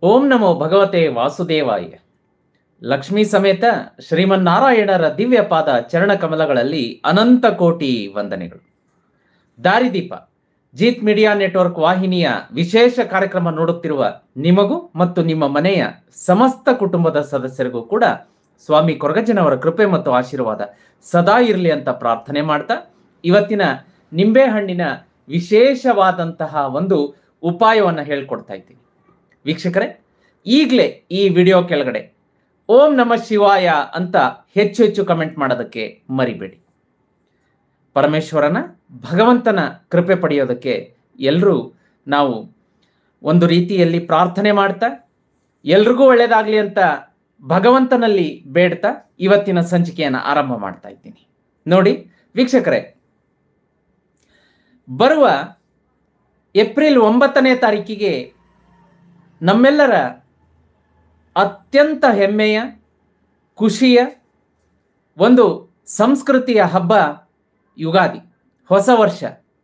ಓಂ ನಮೋ ಭಗವತೆ ವಾಸುದೇವಾಯ. ಲಕ್ಷ್ಮೀ ಸಮೇತ ಶ್ರೀಮನ್ನಾರಾಯಣರ ದಿವ್ಯ ಪಾದ ಚರಣ ಕಮಲಗಳಲ್ಲಿ ಅನಂತ ಕೋಟಿ ವಂದನೆಗಳು. ದಾರಿದೀಪ ಜೀತ್ ಮೀಡಿಯಾ ನೆಟ್ವರ್ಕ್ ವಾಹಿನಿಯ ವಿಶೇಷ ಕಾರ್ಯಕ್ರಮ ನೋಡುತ್ತಿರುವ ನಿಮಗೂ ಮತ್ತು ನಿಮ್ಮ ಮನೆಯ ಸಮಸ್ತ ಕುಟುಂಬದ ಸದಸ್ಯರಿಗೂ ಕೂಡ ಸ್ವಾಮಿ ಕೊರಗಜ್ಜನವರ ಕೃಪೆ ಮತ್ತು ಆಶೀರ್ವಾದ ಸದಾ ಇರಲಿ ಅಂತ ಪ್ರಾರ್ಥನೆ ಮಾಡ್ತಾ, ಇವತ್ತಿನ ನಿಂಬೆಹಣ್ಣಿನ ವಿಶೇಷವಾದಂತಹ ಒಂದು ಉಪಾಯವನ್ನು ಹೇಳ್ಕೊಡ್ತಾ ಇದ್ದೀನಿ. ವೀಕ್ಷಕರೇ, ಈಗಲೇ ಈ ವಿಡಿಯೋ ಕೆಳಗಡೆ ಓಂ ನಮಃ ಶಿವಾಯ ಅಂತ ಹೆಚ್ಚು ಹೆಚ್ಚು ಕಮೆಂಟ್ ಮಾಡೋದಕ್ಕೆ ಮರಿಬೇಡಿ. ಪರಮೇಶ್ವರನ ಭಗವಂತನ ಕೃಪೆ ಪಡೆಯೋದಕ್ಕೆ ಎಲ್ಲರೂ ನಾವು ಒಂದು ರೀತಿಯಲ್ಲಿ ಪ್ರಾರ್ಥನೆ ಮಾಡ್ತಾ, ಎಲ್ರಿಗೂ ಒಳ್ಳೆಯದಾಗಲಿ ಅಂತ ಭಗವಂತನಲ್ಲಿ ಬೇಡ್ತಾ ಇವತ್ತಿನ ಸಂಚಿಕೆಯನ್ನು ಆರಂಭ ಮಾಡ್ತಾ ಇದ್ದೀನಿ. ನೋಡಿ ವೀಕ್ಷಕರೇ, ಬರುವ ಏಪ್ರಿಲ್ 9ನೇ ತಾರೀಕಿಗೆ ನಮ್ಮೆಲ್ಲರ ಅತ್ಯಂತ ಹೆಮ್ಮೆಯ, ಖುಷಿಯ ಒಂದು ಸಂಸ್ಕೃತಿಯ ಹಬ್ಬ ಯುಗಾದಿ, ಹೊಸ ವರ್ಷ.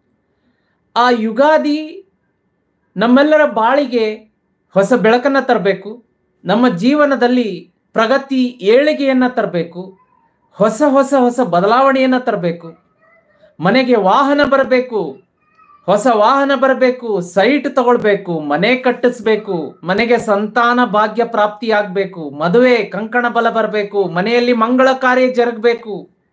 ಆ ಯುಗಾದಿ ನಮ್ಮೆಲ್ಲರ ಬಾಳಿಗೆ ಹೊಸ ಬೆಳಕನ್ನು ತರಬೇಕು, ನಮ್ಮ ಜೀವನದಲ್ಲಿ ಪ್ರಗತಿ ಏಳಿಗೆಯನ್ನು ತರಬೇಕು, ಹೊಸ ಹೊಸ ಹೊಸ ಬದಲಾವಣೆಯನ್ನು ತರಬೇಕು, ಮನೆಗೆ ವಾಹನ ಬರಬೇಕು, ಹೊಸ ವಾಹನ ಬರಬೇಕು, ಸೈಟ್ ತಗೊಳ್ಬೇಕು, ಮನೆ ಕಟ್ಟಿಸ್ಬೇಕು, ಮನೆಗೆ ಸಂತಾನ ಭಾಗ್ಯ ಪ್ರಾಪ್ತಿಯಾಗಬೇಕು, ಮದುವೆ ಕಂಕಣ ಬಲ ಬರಬೇಕು, ಮನೆಯಲ್ಲಿ ಮಂಗಳ ಕಾರ್ಯ ಜರುಗಬೇಕು,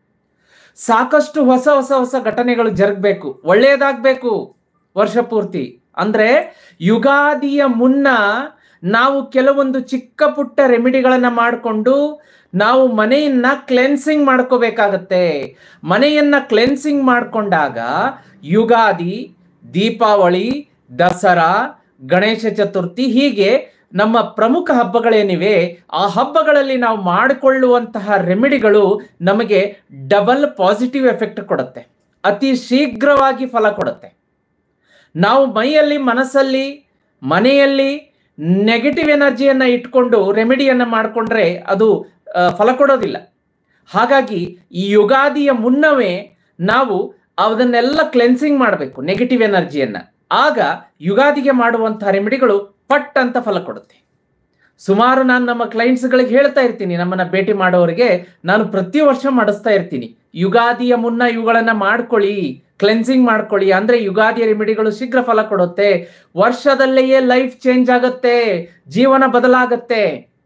ಸಾಕಷ್ಟು ಹೊಸ ಹೊಸ ಹೊಸ ಘಟನೆಗಳು ಜರುಗಬೇಕು, ಒಳ್ಳೆಯದಾಗಬೇಕು ವರ್ಷ ಪೂರ್ತಿ. ಅಂದ್ರೆ ಯುಗಾದಿಯ ಮುನ್ನ ನಾವು ಕೆಲವೊಂದು ಚಿಕ್ಕ ಪುಟ್ಟ ರೆಮಿಡಿಗಳನ್ನ ಮಾಡಿಕೊಂಡು ನಾವು ಮನೆಯನ್ನ ಕ್ಲೆನ್ಸಿಂಗ್ ಮಾಡ್ಕೋಬೇಕಾಗತ್ತೆ. ಮನೆಯನ್ನ ಕ್ಲೆನ್ಸಿಂಗ್ ಮಾಡ್ಕೊಂಡಾಗ ಯುಗಾದಿ, ದೀಪಾವಳಿ, ದಸರಾ, ಗಣೇಶ ಚತುರ್ಥಿ, ಹೀಗೆ ನಮ್ಮ ಪ್ರಮುಖ ಹಬ್ಬಗಳೇನಿವೆ ಆ ಹಬ್ಬಗಳಲ್ಲಿ ನಾವು ಮಾಡಿಕೊಳ್ಳುವಂತಹ ರೆಮಿಡಿಗಳು ನಮಗೆ ಡಬಲ್ ಪಾಸಿಟಿವ್ ಎಫೆಕ್ಟ್ ಕೊಡುತ್ತೆ, ಅತಿ ಶೀಘ್ರವಾಗಿ ಫಲ ಕೊಡುತ್ತೆ. ನಾವು ಮೈಯಲ್ಲಿ, ಮನಸ್ಸಲ್ಲಿ, ಮನೆಯಲ್ಲಿ ನೆಗೆಟಿವ್ ಎನರ್ಜಿಯನ್ನು ಇಟ್ಕೊಂಡು ರೆಮಿಡಿಯನ್ನು ಮಾಡಿಕೊಂಡ್ರೆ ಅದು ಫಲ ಕೊಡೋದಿಲ್ಲ. ಹಾಗಾಗಿ ಈ ಯುಗಾದಿಯ ಮುನ್ನವೇ ನಾವು ಅದನ್ನೆಲ್ಲ ಕ್ಲೆನ್ಸಿಂಗ್ ಮಾಡಬೇಕು, ನೆಗೆಟಿವ್ ಎನರ್ಜಿಯನ್ನ. ಆಗ ಯುಗಾದಿಗೆ ಮಾಡುವಂತಹ ರೆಮಿಡಿಗಳು ಪಟ್ ಅಂತ ಫಲ ಕೊಡುತ್ತೆ. ಸುಮಾರು ನಾನು ನಮ್ಮ ಕ್ಲೈಂಟ್ಸ್ಗಳಿಗೆ ಹೇಳ್ತಾ ಇರ್ತೀನಿ, ನಮ್ಮನ್ನ ಭೇಟಿ ಮಾಡೋರಿಗೆ ನಾನು ಪ್ರತಿ ವರ್ಷ ಮಾಡಿಸ್ತಾ ಇರ್ತೀನಿ, ಯುಗಾದಿಯ ಮುನ್ನ ಇವುಗಳನ್ನ ಮಾಡ್ಕೊಳ್ಳಿ, ಕ್ಲೆನ್ಸಿಂಗ್ ಮಾಡ್ಕೊಳ್ಳಿ, ಅಂದ್ರೆ ಯುಗಾದಿಯ ರೆಮಿಡಿಗಳು ಶೀಘ್ರ ಫಲ ಕೊಡುತ್ತೆ, ವರ್ಷದಲ್ಲೆಯೇ ಲೈಫ್ ಚೇಂಜ್ ಆಗುತ್ತೆ, ಜೀವನ ಬದಲಾಗತ್ತೆ.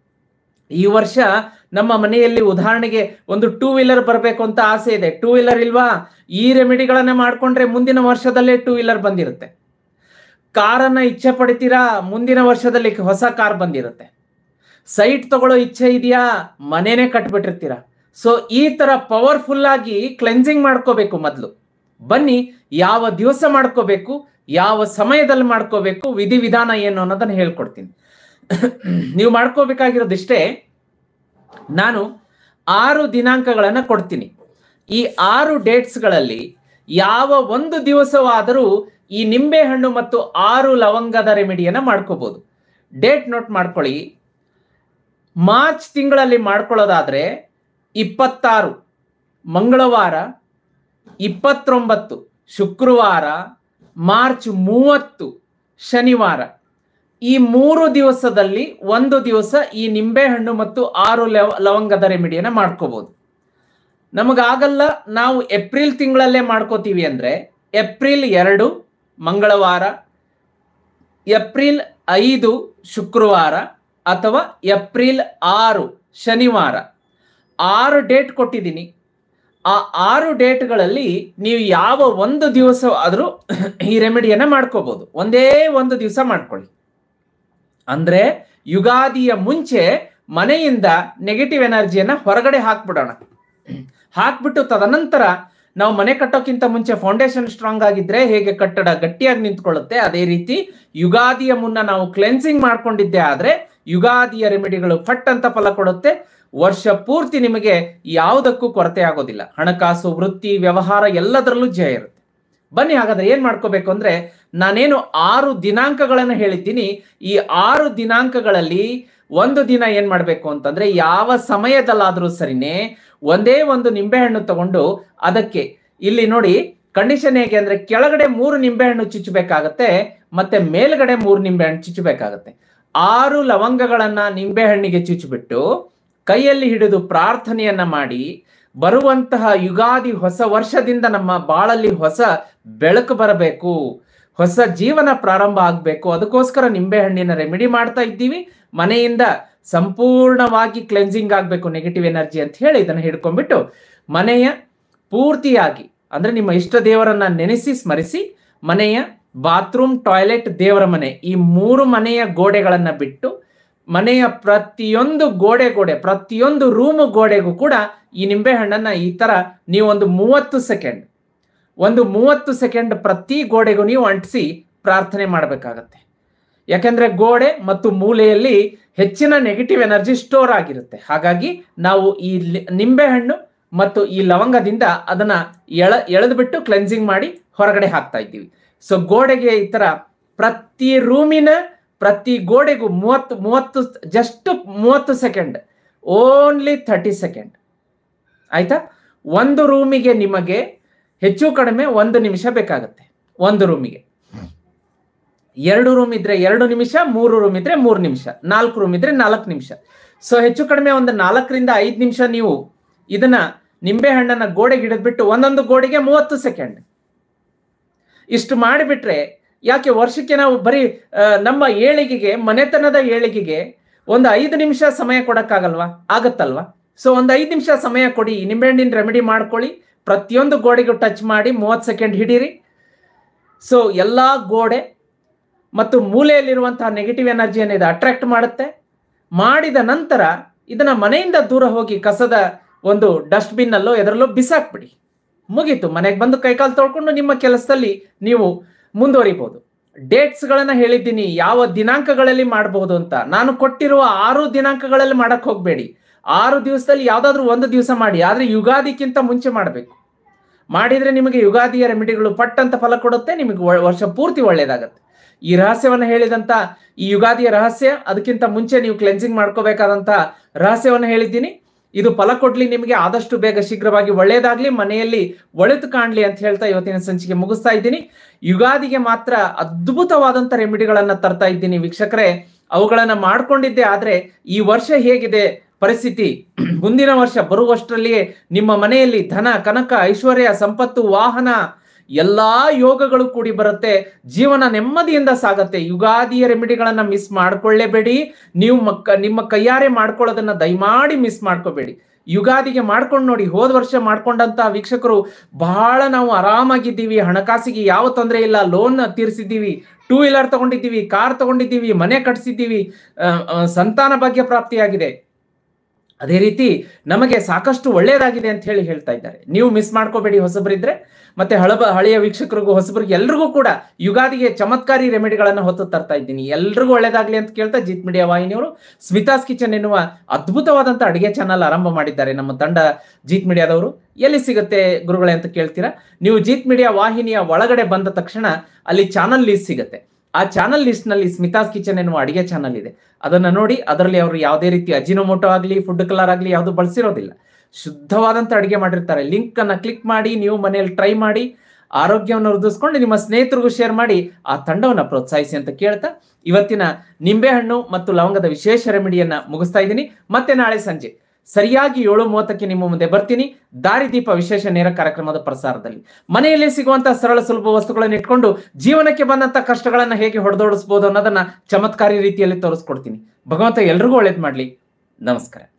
ಈ ವರ್ಷ ನಮ್ಮ ಮನೆಯಲ್ಲಿ ಉದಾಹರಣೆಗೆ ಒಂದು 2 ವೀಲರ್ ಬರಬೇಕು ಅಂತ ಆಸೆ ಇದೆ, 2 ವೀಲರ್ ಇಲ್ವಾ, ಈ ರೆಮಿಡಿಗಳನ್ನ ಮಾಡ್ಕೊಂಡ್ರೆ ಮುಂದಿನ ವರ್ಷದಲ್ಲೇ 2 ವೀಲರ್ ಬಂದಿರುತ್ತೆ. ಕಾರನ್ನ ಇಚ್ಛೆ ಪಡ್ತೀರಾ, ಮುಂದಿನ ವರ್ಷದಲ್ಲಿ ಹೊಸ ಕಾರ್ ಬಂದಿರುತ್ತೆ. ಸೈಟ್ ತಗೊಳ್ಳೋ ಇಚ್ಛೆ ಇದೆಯಾ, ಮನೆನೇ ಕಟ್ಬಿಟ್ಟಿರ್ತೀರಾ. ಸೊ ಈ ತರ ಪವರ್ಫುಲ್ ಆಗಿ ಕ್ಲೆನ್ಸಿಂಗ್ ಮಾಡ್ಕೋಬೇಕು. ಮೊದಲು ಬನ್ನಿ, ಯಾವ ದಿವಸ ಮಾಡ್ಕೋಬೇಕು, ಯಾವ ಸಮಯದಲ್ಲಿ ಮಾಡ್ಕೋಬೇಕು, ವಿಧಿವಿಧಾನ ಏನು ಅನ್ನೋದನ್ನ ಹೇಳ್ಕೊಡ್ತೀನಿ. ನೀವು ಮಾಡ್ಕೋಬೇಕಾಗಿರೋದಿಷ್ಟೇ, ನಾನು 6 ದಿನಾಂಕಗಳನ್ನು ಕೊಡ್ತೀನಿ. ಈ 6 ಡೇಟ್ಸ್ಗಳಲ್ಲಿ ಯಾವ ಒಂದು ದಿವಸವಾದರೂ ಈ ನಿಂಬೆಹಣ್ಣು ಮತ್ತು 6 ಲವಂಗದ ರೆಮಿಡಿಯನ್ನು ಮಾಡ್ಕೋಬಹುದು. ಡೇಟ್ ನೋಟ್ ಮಾಡ್ಕೊಳ್ಳಿ. ಮಾರ್ಚ್ ತಿಂಗಳಲ್ಲಿ ಮಾಡ್ಕೊಳ್ಳೋದಾದ್ರೆ 26 ಮಂಗಳವಾರ, 29 ಶುಕ್ರವಾರ, ಮಾರ್ಚ್ 30 ಶನಿವಾರ. ಈ 3 ದಿವಸದಲ್ಲಿ ಒಂದು ದಿವಸ ಈ ನಿಂಬೆಹಣ್ಣು ಮತ್ತು 6 ಲವಂಗದ ರೆಮಿಡಿಯನ್ನು ಮಾಡ್ಕೋಬಹುದು. ನಮಗಾಗಲ್ಲ, ನಾವು ಏಪ್ರಿಲ್ ತಿಂಗಳಲ್ಲೇ ಮಾಡ್ಕೋತೀವಿ ಅಂದ್ರೆ ಏಪ್ರಿಲ್ 2 ಮಂಗಳವಾರ, ಏಪ್ರಿಲ್ 5 ಶುಕ್ರವಾರ ಅಥವಾ ಏಪ್ರಿಲ್ 6 ಶನಿವಾರ. 6 ಡೇಟ್ ಕೊಟ್ಟಿದ್ದೀನಿ. ಆ 6 ಡೇಟ್ಗಳಲ್ಲಿ ನೀವು ಯಾವ ಒಂದು ದಿವಸ ಆದರೂ ಈ ರೆಮಿಡಿಯನ್ನು ಮಾಡ್ಕೋಬಹುದು. ಒಂದೇ ಒಂದು ದಿವಸ ಮಾಡ್ಕೊಳ್ಳಿ. ಅಂದ್ರೆ ಯುಗಾದಿಯ ಮುಂಚೆ ಮನೆಯಿಂದ ನೆಗೆಟಿವ್ ಎನರ್ಜಿಯನ್ನ ಹೊರಗಡೆ ಹಾಕ್ಬಿಡೋಣ. ಹಾಕ್ಬಿಟ್ಟು ತದನಂತರ ನಾವು ಮನೆ ಕಟ್ಟೋಕ್ಕಿಂತ ಮುಂಚೆ ಫೌಂಡೇಶನ್ ಸ್ಟ್ರಾಂಗ್ ಆಗಿದ್ರೆ ಹೇಗೆ ಕಟ್ಟಡ ಗಟ್ಟಿಯಾಗಿ ನಿಂತ್ಕೊಳ್ಳುತ್ತೆ, ಅದೇ ರೀತಿ ಯುಗಾದಿಯ ಮುನ್ನ ನಾವು ಕ್ಲೆನ್ಸಿಂಗ್ ಮಾಡ್ಕೊಂಡಿದ್ದೆ ಆದ್ರೆ ಯುಗಾದಿಯ ರೆಮಿಡಿಗಳು ಫಟ್ ಅಂತ ಫಲ ಕೊಡುತ್ತೆ. ವರ್ಷ ಪೂರ್ತಿ ನಿಮಗೆ ಯಾವುದಕ್ಕೂ ಕೊರತೆ ಆಗೋದಿಲ್ಲ. ಹಣಕಾಸು, ವೃತ್ತಿ, ವ್ಯವಹಾರ ಎಲ್ಲದರಲ್ಲೂ ಜಯ ಇರುತ್ತೆ. ಬನ್ನಿ, ಹಾಗಾದ್ರೆ ಏನ್ ಮಾಡ್ಕೋಬೇಕು ಅಂದ್ರೆ, ನಾನೇನು 6 ದಿನಾಂಕಗಳನ್ನು ಹೇಳಿದ್ದೀನಿ, ಈ 6 ದಿನಾಂಕಗಳಲ್ಲಿ ಒಂದು ದಿನ ಏನ್ ಮಾಡ್ಬೇಕು ಅಂತಂದ್ರೆ, ಯಾವ ಸಮಯದಲ್ಲಾದ್ರೂ ಸರಿನೇ ಒಂದೇ ಒಂದು ನಿಂಬೆಹಣ್ಣು ತಗೊಂಡು ಅದಕ್ಕೆ, ಇಲ್ಲಿ ನೋಡಿ ಕಂಡೀಷನ್ ಹೇಗೆ ಅಂದ್ರೆ, ಕೆಳಗಡೆ 3 ನಿಂಬೆಹಣ್ಣು ಚುಚ್ಚಬೇಕಾಗತ್ತೆ, ಮತ್ತೆ ಮೇಲ್ಗಡೆ 3 ನಿಂಬೆಹಣ್ಣು ಚುಚ್ಚಬೇಕಾಗತ್ತೆ. 6 ಲವಂಗಗಳನ್ನ ನಿಂಬೆಹಣ್ಣಿಗೆ ಚುಚ್ಚಿಬಿಟ್ಟು ಕೈಯಲ್ಲಿ ಹಿಡಿದು ಪ್ರಾರ್ಥನೆಯನ್ನ ಮಾಡಿ ಬರುವಂತಹ ಯುಗಾದಿ ಹೊಸ ವರ್ಷದಿಂದ ನಮ್ಮ ಬಾಳಲ್ಲಿ ಹೊಸ ಬೆಳಕು ಬರಬೇಕು, ಹೊಸ ಜೀವನ ಪ್ರಾರಂಭ ಆಗಬೇಕು. ಅದಕ್ಕೋಸ್ಕರ ನಿಂಬೆಹಣ್ಣಿನ ರೆಮಿಡಿ ಮಾಡ್ತಾ ಇದ್ದೀವಿ. ಮನೆಯಿಂದ ಸಂಪೂರ್ಣವಾಗಿ ಕ್ಲೆನ್ಸಿಂಗ್ ಆಗಬೇಕು ನೆಗೆಟಿವ್ ಎನರ್ಜಿ ಅಂತ ಹೇಳಿ ಇದನ್ನು ಹಿಡ್ಕೊಂಡ್ಬಿಟ್ಟು ಮನೆಯ ಪೂರ್ತಿಯಾಗಿ ಅಂದ್ರೆ ನಿಮ್ಮ ಇಷ್ಟ ದೇವರನ್ನ ನೆನೆಸಿ ಸ್ಮರಿಸಿ ಮನೆಯ ಬಾತ್ರೂಮ್, ಟಾಯ್ಲೆಟ್, ದೇವರ ಮನೆ ಈ 3 ಮನೆಯ ಗೋಡೆಗಳನ್ನ ಬಿಟ್ಟು ಮನೆಯ ಪ್ರತಿಯೊಂದು ಪ್ರತಿಯೊಂದು ರೂಮು ಗೋಡೆಗೂ ಕೂಡ ಈ ನಿಂಬೆಹಣ್ಣನ್ನ ಈ ತರ ನೀವು ಒಂದು 30 ಸೆಕೆಂಡ್ ಪ್ರತಿ ಗೋಡೆಗೂ ನೀವು ಅಂಟಿಸಿ ಪ್ರಾರ್ಥನೆ ಮಾಡಬೇಕಾಗತ್ತೆ. ಯಾಕಂದ್ರೆ ಗೋಡೆ ಮತ್ತು ಮೂಲೆಯಲ್ಲಿ ಹೆಚ್ಚಿನ ನೆಗೆಟಿವ್ ಎನರ್ಜಿ ಸ್ಟೋರ್ ಆಗಿರುತ್ತೆ. ಹಾಗಾಗಿ ನಾವು ಈ ನಿಂಬೆಹಣ್ಣು ಮತ್ತು ಈ ಲವಂಗದಿಂದ ಅದನ್ನ ಎಳೆದು ಬಿಟ್ಟು ಕ್ಲೆನ್ಸಿಂಗ್ ಮಾಡಿ ಹೊರಗಡೆ ಹಾಕ್ತಾ ಇದ್ದೀವಿ. ಸೊ ಗೋಡೆಗೆ ಈ ತರ ಪ್ರತಿ ರೂಮಿನ ಪ್ರತಿ ಗೋಡೆಗೂ 30 ಸೆಕೆಂಡ್, ಓನ್ಲಿ 30 ಸೆಕೆಂಡ್ ಆಯ್ತಾ. ಒಂದು ರೂಮಿಗೆ ನಿಮಗೆ ಹೆಚ್ಚು ಕಡಿಮೆ 1 ನಿಮಿಷ ಬೇಕಾಗುತ್ತೆ. ಒಂದು ರೂಮಿಗೆ 2 ರೂಮ್ ಇದ್ರೆ 2 ನಿಮಿಷ, 3 ರೂಮ್ ಇದ್ರೆ 3 ನಿಮಿಷ, 4 ರೂಮ್ ಇದ್ರೆ 4 ನಿಮಿಷ. ಸೊ ಹೆಚ್ಚು ಕಡಿಮೆ ಒಂದು 4 ರಿಂದ 5 ನಿಮಿಷ ನೀವು ಇದನ್ನ ನಿಂಬೆ ಹಣ್ಣನ್ನ ಗೋಡೆಗೆ ಹಿಡಿದ್ಬಿಟ್ಟು ಒಂದೊಂದು ಗೋಡೆಗೆ 30 ಸೆಕೆಂಡ್ ಇಷ್ಟು ಮಾಡಿಬಿಟ್ರೆ, ಯಾಕೆ ವರ್ಷಕ್ಕೆ ನಾವು ಬರೀ ನಮ್ಮ ಏಳಿಗೆಗೆ, ಮನೆತನದ ಏಳಿಗೆಗೆ ಒಂದು 5 ನಿಮಿಷ ಸಮಯ ಕೊಡಕ್ಕಾಗಲ್ವಾ? ಆಗತ್ತಲ್ವಾ? ಸೊ ಒಂದು 5 ನಿಮಿಷ ಸಮಯ ಕೊಡಿ, ನಿಂಬೆಹಣ್ಣಿನ ರೆಮಿಡಿ ಮಾಡ್ಕೊಳ್ಳಿ, ಪ್ರತಿಯೊಂದು ಗೋಡೆಗೂ ಟಚ್ ಮಾಡಿ 30 ಸೆಕೆಂಡ್ ಹಿಡೀರಿ. ಸೊ ಎಲ್ಲಾ ಗೋಡೆ ಮತ್ತು ಮೂಲೆಯಲ್ಲಿರುವಂತಹ ನೆಗೆಟಿವ್ ಎನರ್ಜಿಯನ್ನು ಇದು ಅಟ್ರಾಕ್ಟ್ ಮಾಡುತ್ತೆ. ಮಾಡಿದ ನಂತರ ಇದನ್ನ ಮನೆಯಿಂದ ದೂರ ಹೋಗಿ ಕಸದ ಒಂದು ಡಸ್ಟ್ಬಿನ್ ಅಲ್ಲೋ ಎದರಲ್ಲೋ ಬಿಸಾಕ್ಬಿಡಿ, ಮುಗೀತು. ಮನೆಗೆ ಬಂದು ಕೈಕಾಲು ತೊಳ್ಕೊಂಡು ನಿಮ್ಮ ಕೆಲಸದಲ್ಲಿ ನೀವು ಮುಂದುವರಿಬಹುದು. ಡೇಟ್ಸ್ ಗಳನ್ನ ಹೇಳಿದ್ದೀನಿ, ಯಾವ ದಿನಾಂಕಗಳಲ್ಲಿ ಮಾಡಬಹುದು ಅಂತ. ನಾನು ಕೊಟ್ಟಿರುವ 6 ದಿನಾಂಕಗಳಲ್ಲಿ ಮಾಡಕ್ ಹೋಗ್ಬೇಡಿ. 6 ದಿವಸದಲ್ಲಿ ಯಾವ್ದಾದ್ರು ಒಂದು ದಿವಸ ಮಾಡಿ, ಆದ್ರೆ ಯುಗಾದಿಕ್ಕಿಂತ ಮುಂಚೆ ಮಾಡಬೇಕು. ಮಾಡಿದ್ರೆ ನಿಮಗೆ ಯುಗಾದಿಯ ರೆಮಿಡಿಗಳು ಪಟ್ ಅಂತ ಫಲ ಕೊಡುತ್ತೆ, ನಿಮಗೆ ವರ್ಷ ಪೂರ್ತಿ ಒಳ್ಳೇದಾಗತ್ತೆ. ಈ ರಹಸ್ಯವನ್ನು ಹೇಳಿದಂತ ಈ ಯುಗಾದಿಯ ರಹಸ್ಯ, ಅದಕ್ಕಿಂತ ಮುಂಚೆ ನೀವು ಕ್ಲೆನ್ಸಿಂಗ್ ಮಾಡ್ಕೋಬೇಕಾದಂತ ರಹಸ್ಯವನ್ನು ಹೇಳಿದ್ದೀನಿ. ಇದು ಫಲ ಕೊಡ್ಲಿ ನಿಮಗೆ, ಆದಷ್ಟು ಬೇಗ ಶೀಘ್ರವಾಗಿ ಒಳ್ಳೇದಾಗ್ಲಿ, ಮನೆಯಲ್ಲಿ ಒಳಿತು ಕಾಣ್ಲಿ ಅಂತ ಹೇಳ್ತಾ ಇವತ್ತಿನ ಸಂಚಿಕೆ ಮುಗಿಸ್ತಾ ಇದ್ದೀನಿ. ಯುಗಾದಿಗೆ ಮಾತ್ರ ಅದ್ಭುತವಾದಂತ ರೆಮಿಡಿಗಳನ್ನ ತರ್ತಾ ಇದ್ದೀನಿ ವೀಕ್ಷಕರೇ. ಅವುಗಳನ್ನ ಮಾಡ್ಕೊಂಡಿದ್ದೆ ಆದ್ರೆ ಈ ವರ್ಷ ಹೇಗಿದೆ ಪರಿಸ್ಥಿತಿ, ಮುಂದಿನ ವರ್ಷ ಬರುವಷ್ಟರಲ್ಲಿಯೇ ನಿಮ್ಮ ಮನೆಯಲ್ಲಿ ಧನ, ಕನಕ, ಐಶ್ವರ್ಯ, ಸಂಪತ್ತು, ವಾಹನ ಎಲ್ಲಾ ಯೋಗಗಳು ಕೂಡಿ ಬರುತ್ತೆ, ಜೀವನ ನೆಮ್ಮದಿಯಿಂದ ಸಾಗತ್ತೆ. ಯುಗಾದಿಯ ರೆಮಿಡಿಗಳನ್ನ ಮಿಸ್ ಮಾಡ್ಕೊಳ್ಳೇಬೇಡಿ. ನೀವು ನಿಮ್ಮ ಕೈಯಾರೆ ಮಾಡ್ಕೊಳ್ಳೋದನ್ನ ದಯಮಾಡಿ ಮಿಸ್ ಮಾಡ್ಕೋಬೇಡಿ. ಯುಗಾದಿಗೆ ಮಾಡ್ಕೊಂಡು ನೋಡಿ. ಹೋದ ವರ್ಷ ಮಾಡ್ಕೊಂಡಂತ ವೀಕ್ಷಕರು ಬಹಳ ನಾವು ಆರಾಮಾಗಿದ್ದೀವಿ, ಹಣಕಾಸಿಗೆ ಯಾವ ತೊಂದರೆ ಇಲ್ಲ, ಲೋನ್ ತೀರಿಸಿದ್ದೀವಿ, 2 ವೀಲರ್ ತಗೊಂಡಿದ್ದೀವಿ, ಕಾರ್ ತಗೊಂಡಿದ್ದೀವಿ, ಮನೆ ಕಟ್ಸಿದ್ದೀವಿ, ಸಂತಾನ ಭಾಗ್ಯ ಪ್ರಾಪ್ತಿಯಾಗಿದೆ. ಅದೇ ರೀತಿ ನಮಗೆ ಸಾಕಷ್ಟು ಒಳ್ಳೆಯದಾಗಿದೆ ಅಂತ ಹೇಳ್ತಾ ಇದ್ದಾರೆ. ನೀವು ಮಿಸ್ ಮಾಡ್ಕೋಬೇಡಿ ಹೊಸಬರಿದ್ರೆ. ಮತ್ತೆ ಹಳೆಯ ವೀಕ್ಷಕರಿಗೂ ಹೊಸಬರಿಗೆ ಎಲ್ರಿಗೂ ಕೂಡ ಯುಗಾದಿಗೆ ಚಮತ್ಕಾರಿ ರೆಮಿಡಿಗಳನ್ನ ಹೊತ್ತು ತರ್ತಾ ಇದ್ದೀನಿ. ಎಲ್ರಿಗೂ ಒಳ್ಳೇದಾಗ್ಲಿ ಅಂತ ಕೇಳ್ತಾ ಜೀತ್ ಮೀಡಿಯಾ ವಾಹಿನಿಯವರು ಸ್ಮಿತಾಸ್ ಕಿಚನ್ ಎನ್ನುವ ಅದ್ಭುತವಾದಂತ ಅಡಿಗೆ ಚಾನಲ್ ಆರಂಭ ಮಾಡಿದ್ದಾರೆ ನಮ್ಮ ತಂಡ ಜೀತ್ ಮೀಡಿಯಾದವರು. ಎಲ್ಲಿ ಸಿಗುತ್ತೆ ಗುರುಗಳೇ ಅಂತ ಕೇಳ್ತೀರಾ? ನೀವು ಜೀತ್ ಮೀಡಿಯಾ ವಾಹಿನಿಯ ಒಳಗಡೆ ಬಂದ ತಕ್ಷಣ ಅಲ್ಲಿ ಚಾನಲ್ ಲಿಸ್ಟ್ ಸಿಗುತ್ತೆ. ಆ ಚಾನಲ್ ಲಿಸ್ಟ್ ನಲ್ಲಿ ಸ್ಮಿತಾಸ್ ಕಿಚನ್ ಎನ್ನುವ ಅಡಿಗೆ ಚಾನಲ್ ಇದೆ, ಅದನ್ನ ನೋಡಿ. ಅದರಲ್ಲಿ ಅವರು ಯಾವುದೇ ರೀತಿ ಅಜಿನೋಮೋಟೋ ಆಗಲಿ, ಫುಡ್ ಕಲರ್ ಆಗಲಿ ಯಾವುದು ಬಳಸಿರೋದಿಲ್ಲ, ಶುದ್ಧವಾದಂತ ಅಡಿಗೆ ಮಾಡಿರ್ತಾರೆ. ಲಿಂಕ್ ಅನ್ನ ಕ್ಲಿಕ್ ಮಾಡಿ ನೀವು ಮನೆಯಲ್ಲಿ ಟ್ರೈ ಮಾಡಿ, ಆರೋಗ್ಯವನ್ನು ವೃದ್ಧಿಸ್ಕೊಂಡು ನಿಮ್ಮ ಸ್ನೇಹಿತರಿಗೂ ಶೇರ್ ಮಾಡಿ ಆ ತಂಡವನ್ನ ಪ್ರೋತ್ಸಾಹಿಸಿ ಅಂತ ಕೇಳ್ತಾ ಇವತ್ತಿನ ನಿಂಬೆಹಣ್ಣು ಮತ್ತು ಲವಂಗದ ವಿಶೇಷ ರೆಮಿಡಿಯನ್ನ ಮುಗಿಸ್ತಾ ಇದ್ದೀನಿ. ಮತ್ತೆ ನಾಳೆ ಸಂಜೆ ಸರಿಯಾಗಿ 7:30ಕ್ಕೆ ನಿಮ್ಮ ಮುಂದೆ ಬರ್ತೀನಿ, ದಾರಿದೀಪ ವಿಶೇಷ ನೇರ ಕಾರ್ಯಕ್ರಮದ ಪ್ರಸಾರದಲ್ಲಿ. ಮನೆಯಲ್ಲಿ ಸಿಗುವಂತಹ ಸರಳ ಸುಲಭ ವಸ್ತುಗಳನ್ನು ಇಟ್ಕೊಂಡು ಜೀವನಕ್ಕೆ ಬಂದಂತ ಕಷ್ಟಗಳನ್ನ ಹೇಗೆ ಹೊಡೆದೋಡಿಸಬಹುದು ಅನ್ನೋದನ್ನ ಚಮತ್ಕಾರಿ ರೀತಿಯಲ್ಲಿ ತೋರಿಸ್ಕೊಡ್ತೀನಿ. ಭಗವಂತ ಎಲ್ರಿಗೂ ಒಳ್ಳೇದ್ ಮಾಡ್ಲಿ. ನಮಸ್ಕಾರ.